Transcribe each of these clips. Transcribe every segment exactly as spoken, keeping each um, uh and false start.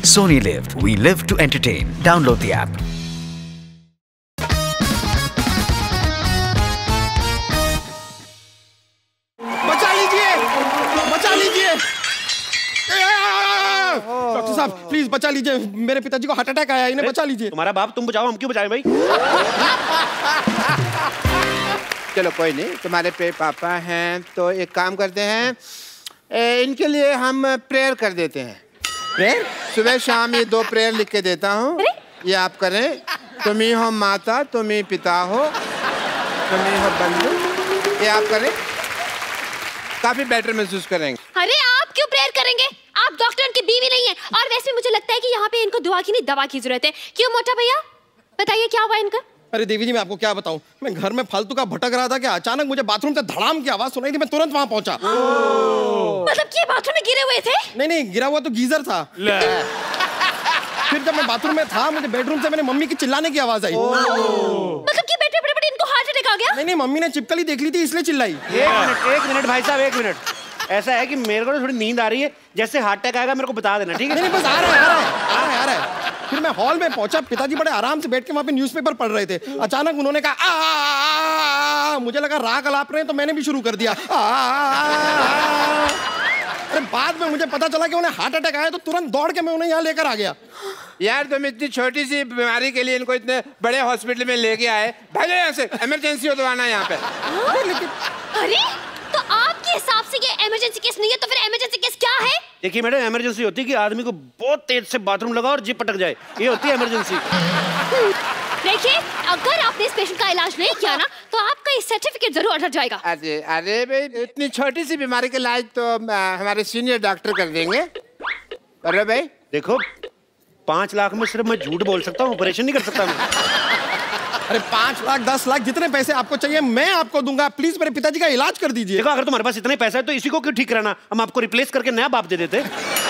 Sony Live. We live to entertain. Download the app. बचा लीजिए, बचा लीजिए। डॉक्टर साहब प्लीज बचा लीजिए, मेरे पिताजी को हार्ट अटैक आया, इन्हें बचा लीजिए। तुम्हारा बाप, तुम बचाओ, हम क्यों बचाएं भाई? चलो कोई नहीं, तुम्हारे पे पापा हैं तो एक काम करते हैं, ए, इनके लिए हम प्रेयर कर देते हैं। प्रेयर? सुबह शाम ये दो प्रेयर लिख के देता हूँ, ये आप करें। तुम ही हो माता, तुम ही पिता हो, तुम ही हो बंधु, ये आप करें, काफी बेटर महसूस करेंगे। अरे आप क्यों प्रेयर करेंगे? आप डॉक्टर की बीवी नहीं है, और वैसे मुझे लगता है कि यहाँ पे इनको दुआ की नहीं दवा की जरूरत है। क्यों मोटा भैया, बताइए क्या हुआ इनका? अरे देवी जी मैं आपको क्या बताऊं, मैं घर में फालतू का भटक रहा था कि अचानक मुझे बाथरूम से धड़ाम की आवाज सुनाई थी, मैं तुरंत वहां पहुंचा। मतलब कि बाथरूम में गिरे हुए थे? नहीं नहीं, गिरा हुआ तो गीजर था। फिर जब मैं बाथरूम में था, मुझे बेडरूम से मेरी मम्मी की चिल्लाने की आवाज आई। मतलब कि बैठे बैठे इनको हार्ट अटैक आ गया? नहीं नहीं, मम्मी ने चिपकली देख ली थी इसलिए चिल्लाई। एक मिनट, एक मिनट भाई साहब, एक मिनट। ऐसा है कि मेरे को थोड़ी नींद आ रही है, जैसे हार्ट अटैक आएगा मेरे को बता देना, ठीक है? नहीं नहीं, बस आ रहा है, आ रहा है, आ रहा है, आ रहा है। फिर मैं हॉल में पहुंचा, पिताजी बड़े आराम से बैठ के वहां पे न्यूज़पेपर पढ़ रहे थे। अचानक उन्होंने कहा आ, आ, आ, मुझे लगा राग अलाप रहे हैं, तो मैंने भी शुरू कर दिया। आ, आ, आ, अरे बाद में मुझे पता चला कि उन्हें हार्ट अटैक आया, तो तुरंत दौड़ के मैं उन्हें यहाँ लेकर आ गया। यार तुम इतनी छोटी सी बीमारी के लिए इनको इतने बड़े हॉस्पिटल में लेके आए, भागो यहाँ से, इमरजेंसी हो तो आना यहाँ पे। अरे तो आपके हिसाब से ये इमरजेंसी केस नहीं है, तो फिर इमरजेंसी केस क्या है? देखिए मैडम, इमरजेंसी होती है कि आदमी को बहुत तेज से बाथरूम लगा और जीप पटक जाए, ये होती है इमरजेंसी। देखिए अगर आपने इस पेशेंट का इलाज नहीं किया ना, तो आपका ये सर्टिफिकेट जरूर अटक जाएगा। अरे अरे भाई, इतनी छोटी सी बीमारी के इलाज तो हमारे सीनियर डॉक्टर कर देंगे। अरे भाई देखो, पांच लाख में सिर्फ मैं झूठ बोल सकता हूँ, ऑपरेशन नहीं कर सकता मैं। अरे पांच लाख दस लाख जितने पैसे आपको चाहिए मैं आपको दूंगा, प्लीज मेरे पिताजी का इलाज कर दीजिए। देखो अगर तुम्हारे पास इतने पैसा है तो इसी को क्यों ठीक कराना, हम आपको रिप्लेस करके नया बाप दे देते।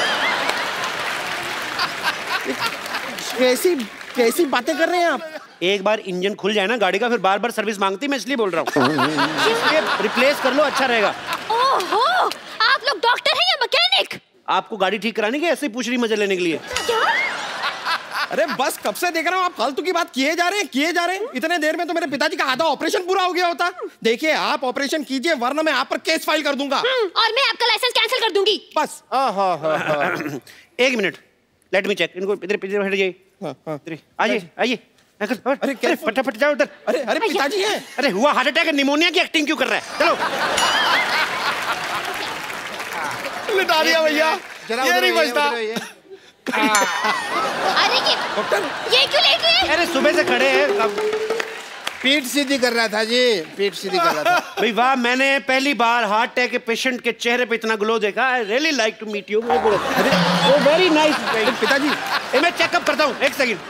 कैसी कैसी बातें कर रहे हैं आप? एक बार इंजन खुल जाए ना गाड़ी का, फिर बार बार सर्विस मांगती, मैं इसलिए बोल रहा हूँ। रिप्लेस कर लो, अच्छा रहेगा। ओहो, आप लोग डॉक्टर हैं या मैकेनिक? आपको गाड़ी ठीक करानी कि ऐसे ही पूछ रही मजे लेने के लिए? क्या? अरे बस कब से देख रहा हूँ आप फालतू की बात किए जा रहे हैं किए जा रहे हैं। इतने देर में तो मेरे पिताजी का आधा ऑपरेशन पूरा हो गया होता। देखिए आप ऑपरेशन कीजिए, वरना मैं आप पर केस फाइल कर दूंगा। और मैं आपका लाइसेंस कैंसिल कर दूंगी। बस एक मिनट, लेट मी चेक। इनको इधर इधर हट जाइए, आइए आइए। अरे क्या फटाफट जाओ उधर। अरे अरे पिताजी हैं। अरे हुआ हार्ट अटैक, निमोनिया की एक्टिंग क्यों कर रहा है? चलो लिटा दिया भैया, ये नहीं बचता। अरे ये डॉक्टर ये क्यों लेट रहे हैं? अरे सुबह से खड़े हैं, पीठ सीधी कर रहा था जी, पीठ सीधी कर रहा था। भाई वाह, मैंने पहली बार हार्ट अटैक के पेशेंट के चेहरे पे इतना ग्लो देखा। I really like to meet you. वो वेरी नाइस। पिताजी मैं चेकअप करता हूँ, एक सेकंड।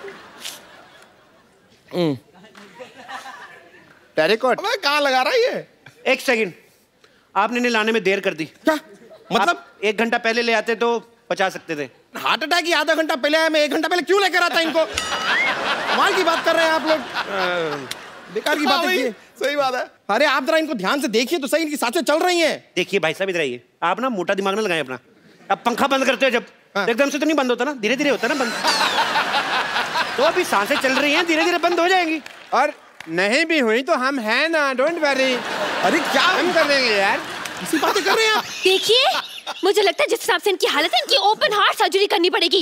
टेरिकॉट कहाँ लगा रहा है ये? एक सेकंड, आपने इन्हें लाने में देर कर दी। क्या मतलब? एक घंटा पहले ले आते तो बचा सकते थे। हार्ट अटैक ही आधा घंटा पहले आया, मैं एक घंटा पहले क्यों लेकर आता इनको? कमाल की बात कर रहे हैं आप लोग, बेकार की बात है। सही बात है। अरे आप जरा इनको ध्यान से देखिए तो सही, इनकी सांसें चल रही हैं। देखिए भाई साहब, इधर आइए। आप ना मोटा दिमाग ना लगाएं अपना। अब पंखा बंद करते हो जब, हाँ। एकदम से तो नहीं बंद होता ना, धीरे धीरे होता ना बंद। तो अभी सांसें चल रही हैं, धीरे धीरे बंद हो जाएंगी। और नहीं भी हुई तो हम हैं ना, डोंट वरी। अरे क्या हम कर देंगे यार, इसी बातें कर रहे हैं आप? देखिए मुझे लगता है जिस हिसाब से इनकी हालत है, इनकी ओपन हार्ट सर्जरी करनी पड़ेगी।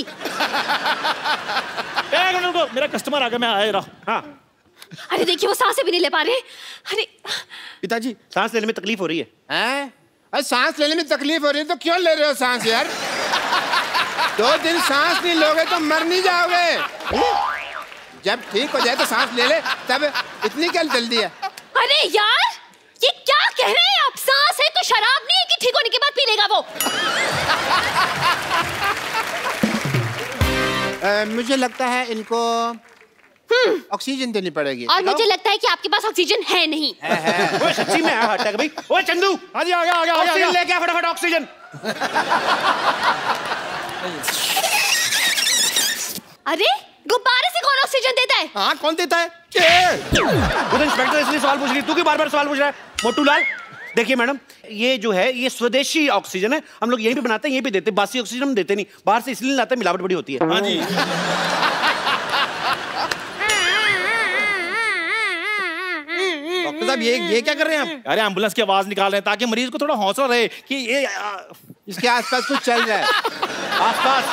एक मिनट रुको, मेरा कस्टमर आ गया, मैं आ रहा हूँ। हाँ अरे देखिए वो सांसें भी नहीं ले पा रहे। अरे पिताजी सांस लेने में तकलीफ हो रही है। हैं? अरे सांस लेने में तकलीफ हो रही है तो क्यों ले रहे हो सांस यार? दो दिन सांस नहीं लोगे तो मर नहीं जाओगे। जब ठीक हो जाए तो सांस ले ले, तब इतनी क्या जल्दी है? अरे यार ये क्या कह रहे हैं आप? सांस है तो शराब नहीं है कि ठीक होने के बाद पी लेगा वो? आ, मुझे लगता है इनको ऑक्सीजन देनी पड़ेगी। और मुझे लगता है कि आपके पास ऑक्सीजन है नहीं। है, है। वो सच्ची में हार्ट अटैक भाई। ओए चंदू, हाँ जी आ गया आ गया ऑक्सीजन लेके आ फटाफट, ऑक्सीजन। अरे गुब्बारे से कौन ऑक्सीजन देता है? हाँ कौन देता है? वो तो इंस्पेक्टर इसलिए सवाल पूछ रही, तू क्यों बार बार सवाल पूछ रहा है? मोटू लाल देखिए मैडम, ये जो है ये स्वदेशी ऑक्सीजन है, हम लोग यहीं पे बनाते हैं, यहीं पे देते हैं। बासी ऑक्सीजन हम देते नहीं, बाहर से इसलिए लाते हैं, मिलावट बड़ी होती है। हाँ जी। डॉक्टर साहब ये ये क्या कर रहे हैं आप? अरे एम्बुलेंस की आवाज निकाल रहे हैं ताकि मरीज को थोड़ा हौसला रहे कि ये आ, इसके आसपास कुछ चल रहा है। आसपास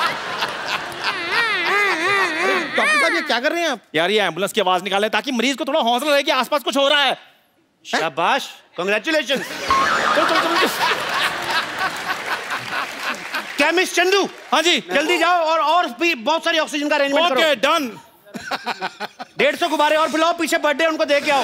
डॉक्टर साहब ये क्या कर रहे हैं आप? यार ये एम्बुलेंस की आवाज निकाल रहे हैं ताकि मरीज को थोड़ा हौसला रहे कि आसपास कुछ हो रहा है। शाबाश, कांग्रेचुलेशन। चलो चलो चलो। केमिस्ट चंदू, हाँ जी, जल्दी जाओ और और भी बहुत सारी ऑक्सीजन का अरेंजमेंट करो। Okay done. डेढ़ सौ गुब्बारे और पिलाओ, पीछे बर्थडे उनको दे के आओ।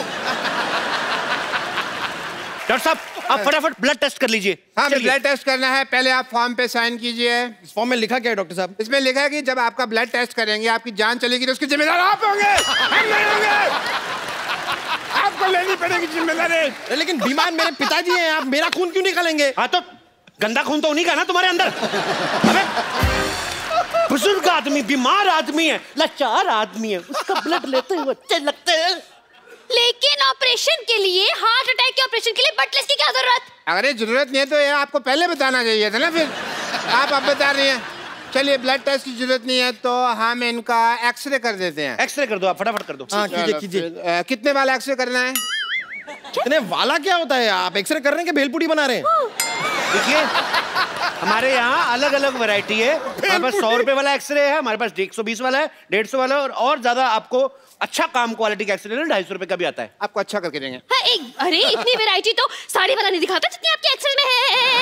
डॉक्टर साहब आप फटाफट ब्लड टेस्ट कर लीजिए। हाँ, ब्लड टेस्ट करना है। पहले आप फॉर्म पे साइन कीजिए। इस फॉर्म में लिखा क्या है डॉक्टर साहब? इसमें लिखा है कि जब आपका ब्लड टेस्ट करेंगे आपकी जान चलेगी तो उसकी जिम्मेदार आप होंगे, हम नहीं होंगे। आपको लेनी पड़ेगी जिम्मेदारी। लेकिन बीमार मेरे पिताजी हैं, आप मेरा खून क्यों निकालेंगे? हाँ तो गंदा खून तो उन्हीं का ना तुम्हारे अंदर। अबे बुजुर्ग आदमी, बीमार आदमी है, लाचार आदमी है, उसका ब्लड लेते हुए अच्छे लगते हैं। लेकिन ऑपरेशन के लिए, हार्ट अटैक के ऑपरेशन के लिए ब्लड टेस्ट की क्या जरूरत? अगर ये जरूरत नहीं है तो ये आपको पहले बताना चाहिए था ना, फिर आप अब बता रही हैं। चलिए ब्लड टेस्ट की जरूरत नहीं है तो हम इनका एक्सरे कर देते हैं। एक्सरे कर दो आप, फटाफट कर दो। हाँ कीजिए कीजिए। अ, कितने वाला एक्सरे करना है? इतने वाला क्या होता है? आप एक्सरे कर रहे हैं कि भेलपुरी बना रहे हैं? देखिए हमारे यहाँ अलग अलग वैरायटी है। हमारे पास सौ रुपए वाला एक्सरे है, हमारे पास एक सौ बीस वाला है, डेढ़ सौ वाला है, और और ज्यादा आपको अच्छा काम क्वालिटी का एक्सरे ढाई सौ रुपए का भी आता है। आपको अच्छा करके देंगे। हाँ, एक अरे इतनी वैरायटी तो साड़ी वाला नहीं दिखाता जितनी आपके एक्सरे में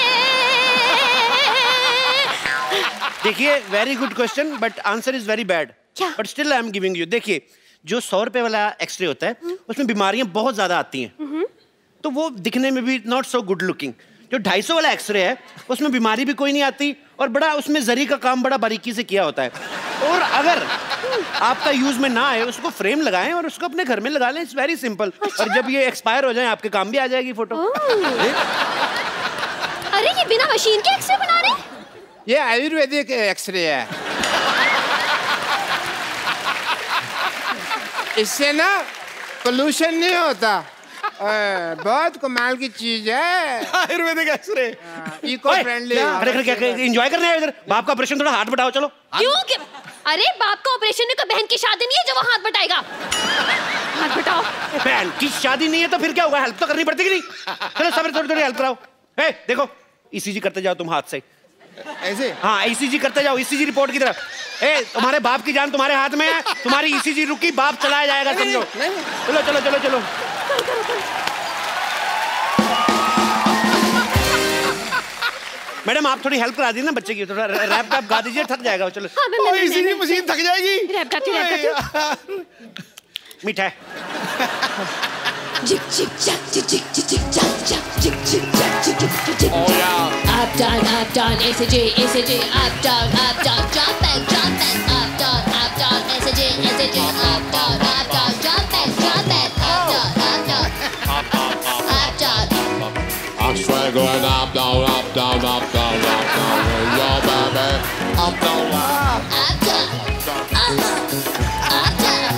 है। देखिए very good question but answer is very bad. क्या? But still I am giving you. देखिए जो सौ रुपए वाला एक्सरे होता है उसमें बीमारियां बहुत ज्यादा आती हैं, तो वो दिखने में भी नॉट सो गुड लुकिंग। जो ढाई सौ वाला एक्सरे है उसमें बीमारी भी कोई नहीं आती और बड़ा उसमें जरी का काम बड़ा बारीकी से किया होता है। और अगर आपका यूज में ना आए उसको फ्रेम लगाएं और उसको अपने घर में लगा लें। It's very simple. और जब ये एक्सपायर हो जाए आपके काम भी आ जाएगी फोटो। अरे ये बिना मशीन के एक्सरे बना रहे हैं? ये आयुर्वेदिक एक्सरे है। इससे ना पोल्यूशन नहीं होता। ए, बहुत कमाल की चीज है आयुर्वेदिक एक्सरे। Eco friendly. अरे क्या एंजॉय करने आए इधर? बाप का ऑपरेशन, थोड़ा हाथ बटाओ चलो। क्यों कि... अरे बाप का ऑपरेशन है तो बहन की शादी नहीं है जो वो हाथ बटाएगा। हाथ बटाओ। बहन की शादी नहीं है तो फिर क्या हुआ? हेल्प तो करनी पड़ती कि नहीं? चलो सब थोड़ी थोड़ी हेल्प कराओ। ए, देखो ईसीजी करते जाओ तुम हाथ से। ऐसे? हाँ ईसीजी करते जाओ, ईसीजी रिपोर्ट की तरफ। ए तुम्हारे बाप की जान तुम्हारे हाथ में है, तुम्हारी ईसीजी रुकी, बाप चलाया जाएगा समझो। चलो चलो चलो चलो। मैडम आप थोड़ी हेल्प करा दी ना बच्चे की, थोड़ा रैप रैप गा दीजिए, थक जाएगा। चलो हाँ, मैं, मैं, मैं, इसी मैं, मशीन थक जाएगी। रैप गाती हूँ, रैप गाती हूँ। मीठा है। Jig jig jack jig jig jig jig jack jack jig jig jack jig jig jig jig jack. Up down up down S A J S A J up down up down jump back jump back up down up down S A J S A J up down up down jump back jump back up down up down up down. I'm swaggering up down up down up down up down with your baby up down up Up down up down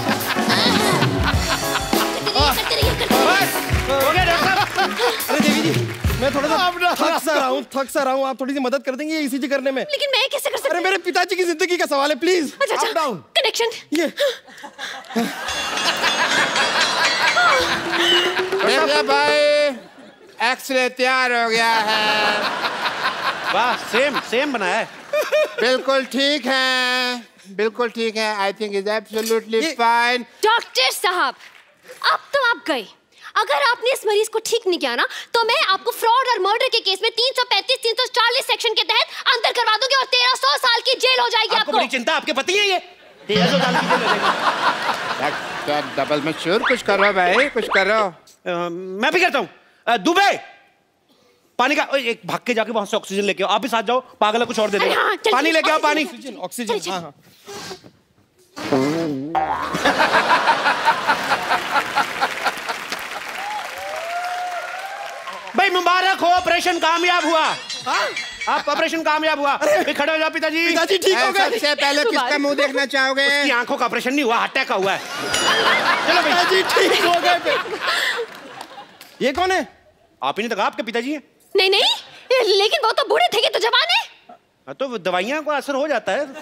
करते रहिए करते रहिए। हो गया doctor साहब? अरे देवी जी मैं थोड़ा सा थक सा रहा हूँ थक सा रहा हूँ आप थोड़ी सी मदद कर देंगे ईसीजी करने में? लेकिन मैं कैसे कर सकती अरे हूँ? मेरे पिताजी की जिंदगी का सवाल है प्लीज। अच्छा अच्छा, अप डाउन कनेक्शन। ये देखिए भाई एक्सरे तैयार हो गया है। वाह सेम सेम बनाया है। बिल्कुल ठीक है, बिल्कुल ठीक है। I think is absolutely fine. Doctor साहब अब तो आप गए। अगर आपने इस मरीज को ठीक नहीं किया ना तो मैं आपको फ्रॉड और मर्डर के केस में तीन सौ पैंतीस तीन सौ चालीस सेक्शन के तहत अंदर करवा दूंगी और तेरह सौ साल की जेल हो जाएगी। आपको आपको बड़ी चिंता, आपके पति है ये तेरह सौ साल की जेल हो जाएगी। डबल में श्योर कुछ करो भाई, कुछ करो। अ, मैं भी करता हूँ। दुबे पानी का एक भाग के जाके वहां से ऑक्सीजन लेके आओ। आप भी साथ जाओ, पागल है कुछ और दे देगा। हाँ, चल, पानी चल, लेके आओ, पानी। ऑक्सीजन ऑक्सीजन हाँ हाँ भाई मुबारक हो, ऑपरेशन कामयाब हुआ। आप ऑपरेशन कामयाब हुआ। अरे खड़े हो जाओ पिताजी। पिताजी ठीक हो गए। सबसे पहले किसका मुंह देखना चाहोगे? उसकी आंखों का ऑपरेशन नहीं हुआ, अटैक का हुआ है। चलो भाई पिताजी ठीक हो गए। ये कौन है? आप ही ने तो कहा आपके पिताजी हैं। नहीं नहीं, लेकिन वो तो बूढ़े थे कि तो जवान है। हाँ तो दवाइयाँ को असर हो जाता है।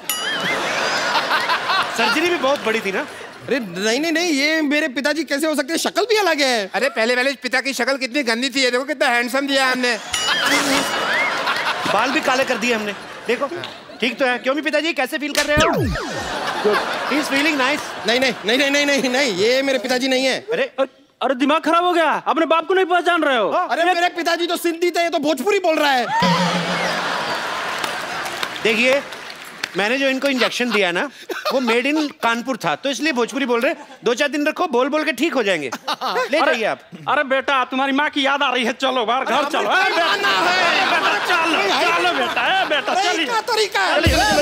सर्जरी भी बहुत बड़ी थी ना। अरे नहीं नहीं नहीं, ये मेरे पिताजी कैसे हो सकते हैं? शक्ल भी अलग है। अरे पहले पहले पिता की शक्ल कितनी गंदी थी, ये देखो कितना हैंडसम दिया हमने। बाल भी काले कर दिए हमने, देखो। ठीक तो है, क्यों भी पिताजी कैसे फील कर रहे हो? He is feeling nice. नहीं नहीं नहीं नहीं नहीं नहीं नहीं, ये मेरे पिताजी नहीं है। अरे अरे दिमाग खराब हो गया, अपने बाप को नहीं पहचान रहे हो? अरे मेरे पिताजी तो सिंधी थे, ये तो भोजपुरी बोल रहा है। देखिए, मैंने जो इनको इंजेक्शन दिया ना, वो मेड इन कानपुर था, तो इसलिए भोजपुरी बोल रहे। दो चार दिन रखो, बोल बोल के ठीक हो जाएंगे। ले जाइए आप। अरे बेटा, तुम्हारी माँ की याद आ रही है, चलो बाहर घर चलो। ए बेटा, बेटा चलो चलो बेटा, ए बेटा चलिए। क्या तरीका है?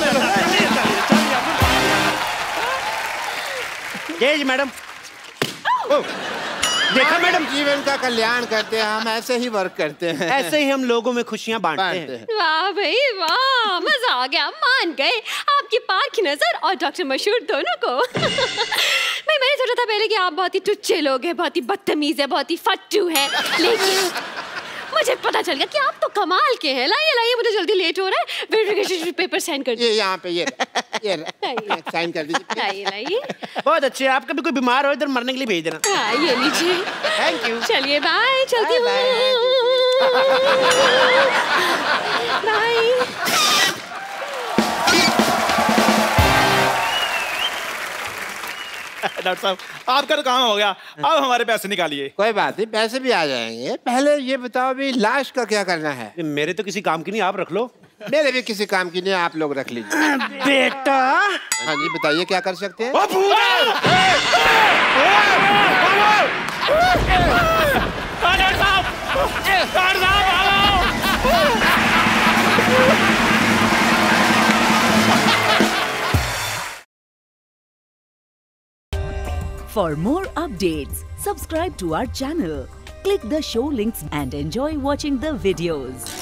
जय मैडम। देखा मैडम, जीवन का कल्याण करते हैं हम, ऐसे ही वर्क करते हैं। ऐसे ही हम लोगों में खुशियां बांटते हैं। वाह भाई वाह, मजा आ गया, मान गए आपकी पाक नजर और डॉक्टर मशहूर दोनों को। भाई मैंने सोचा था पहले कि आप बहुत ही टुच्चे लोग हैं, बहुत ही बदतमीज है, बहुत ही फट्टू है, लेकिन मुझे पता चल गया कि आप तो कमाल के हैं। लाइए लाइए, मुझे जल्दी लेट हो रहा है, वेरिफिकेशन पेपर साइन कर ये यहाँ पे ये ये साइन कर दीजिए। लाइए लाइए। बहुत अच्छे। आप कभी कोई बीमार हो इधर मरने के लिए भेज देना। हाँ ये लीजिए। Thank you. चलिए बाय, चलती हूँ। बाय। डॉक्टर साहब, आपका तो काम हो गया, अब हमारे पैसे निकालिए। कोई बात नहीं, पैसे भी आ जाएंगे। पहले ये बताओ भी लाश का क्या करना है? मेरे तो किसी काम की नहीं, आप रख लो। मेरे भी किसी काम की नहीं, आप लोग रख लीजिए। बेटा। हाँ जी बताइए, क्या कर सकते हैं? For more updates, subscribe to our channel, click the show links and enjoy watching the videos.